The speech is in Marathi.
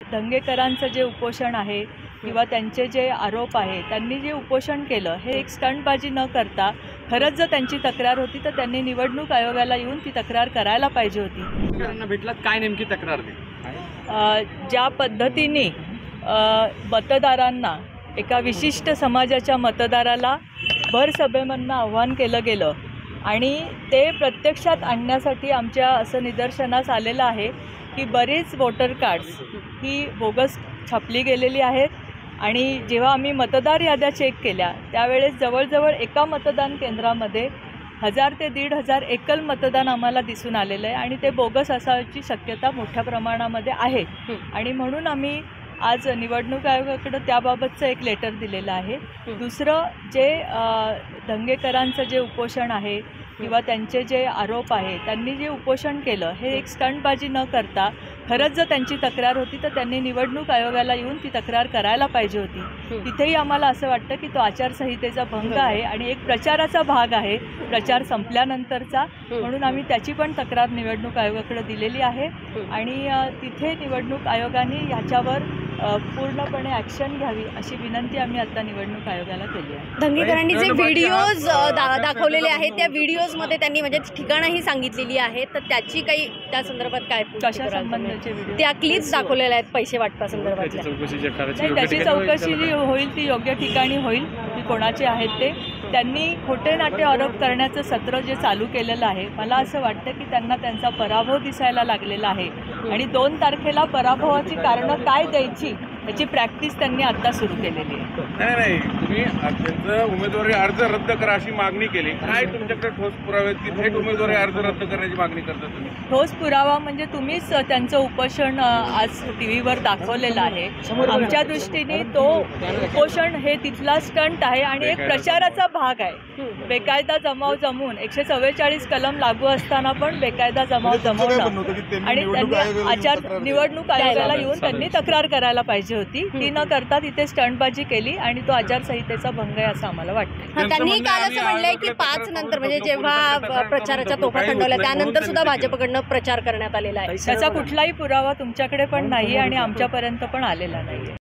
दंगेकरांचं जे उपोषण आहे किंवा त्यांचे जे आरोप आहे, त्यांनी जे उपोषण केलं हे एक स्टंटबाजी न करता खरंच जर त्यांची तक्रार होती तर त्यांनी निवडणूक आयोगाला येऊन ती तक्रार करायला पाहिजे होती। भेटलात काय नेमकी तक्रार ज्या पद्धतीने मतदारांना एका विशिष्ट समाजाच्या मतदाराला भर सभेमधनं आव्हान केलं गेलं आणि ते प्रत्यक्षात आणण्यासाठी आमच्या असं निदर्शनास आलेलं आहे की बरीच वोटर कार्ड्स ही बोगस छापली गेलेली आहेत आणि जेव्हा आम्ही मतदार याद्या चेक केल्या त्यावेळेस जवळजवळ एका मतदान केंद्रामध्ये 1000 ते 1500 एकल मतदान आम्हाला दिसून आलेलं आहे आणि ते बोगस असायची शक्यता मोठ्या प्रमाणामध्ये आहे आणि म्हणून आम्ही आज निवडणूक आयोगाकडे त्याबाबतचं एक लेटर दिलेलं आहे। दुसरं जे दंगेकरांचं जे उपोषण आहे किंवा त्यांचे जे आरोप आहे, त्यांनी जे उपोषण केलं हे एक स्टंटबाजी न करता खरंच जर त्यांची तक्रार होती तर त्यांनी निवडणूक आयोगाला येऊन ती तक्रार करायला पाहिजे होती। तिथेही आम्हाला असं वाटतं की तो आचारसंहितेचा भंग आहे आणि एक प्रचाराचा भाग आहे, प्रचार संपल्यानंतरचा, म्हणून आम्ही त्याची पण तक्रार निवडणूक आयोगाकडे दिलेली आहे आणि तिथे निवडणूक आयोगाने ह्याच्यावर पूर्णपणे ॲक्शन घ्यावी अशी विनंती आम्ही आता निवडणूक आयोगाला केली आहे। दंगेकरांनी जे व्हिडिओज दाखवलेले आहेत त्या व्हिडिओजमध्ये त्यांनी म्हणजे ठिकाणंही सांगितलेली आहेत, तर त्याची काही त्या संदर्भात काय कशा संबंधाचे व्हिडिओ त्या क्लिप्स दाखवलेल्या आहेत पैसे वाटपासंदर्भातल्या? त्याची चौकशी जी होईल ती योग्य ठिकाणी होईल की कोणाचे आहेत ते। त्यांनी खोटे नाटे आरोप करण्याचं सत्र जे चालू केलेलं आहे, मला असं वाटतं की त्यांना त्यांचा पराभव दिसायला लागलेला आहे आणि 2 तारखेला पराभवाची कारणं काय द्यायची याची प्रॅक्टिस त्यांनी आता सुरू केलेली आहे। नाही, तुम्ही त्यांचा उमेदवारी अर्ज रद्द करा अशी मागणी केली, काय तुमच्याकडे ठोस पुरावे आहेत की थेट उमेदवारी अर्ज रद्द करण्याची मागणी करता तुम्ही? ठोस पुरावा म्हणजे तुम्हीच त्यांचं उपोषण आज टीव्हीवर दाखवलेलं आहे। आमच्या दृष्टीने तो उपोषण हे तिथला स्टंट आहे आणि एक प्रचाराचा भाग आहे। बेकायदा जमाव जमवून 144 कलम लागू असताना पण बेकायदा जमाव जमवणं आणि त्यांनी निवडणूक आयोगाला येऊन त्यांनी तक्रार करायला पाहिजे होती, ती न करता तिथे स्टंटबाजी केली आणि तो आचारसंहितेचा भंग आहे असं आम्हाला वाटतं। त्यांनी काल असं म्हणलंय की 5 नंतर म्हणजे जेव्हा प्रचाराच्या तोफा थंडवल्या त्यानंतर सुद्धा भाजपकडनं प्रचार करण्यात आलेला आहे। त्याचा कुठलाही पुरावा तुमच्याकडे पण नाही आणि आमच्यापर्यंत पण आलेला नाही।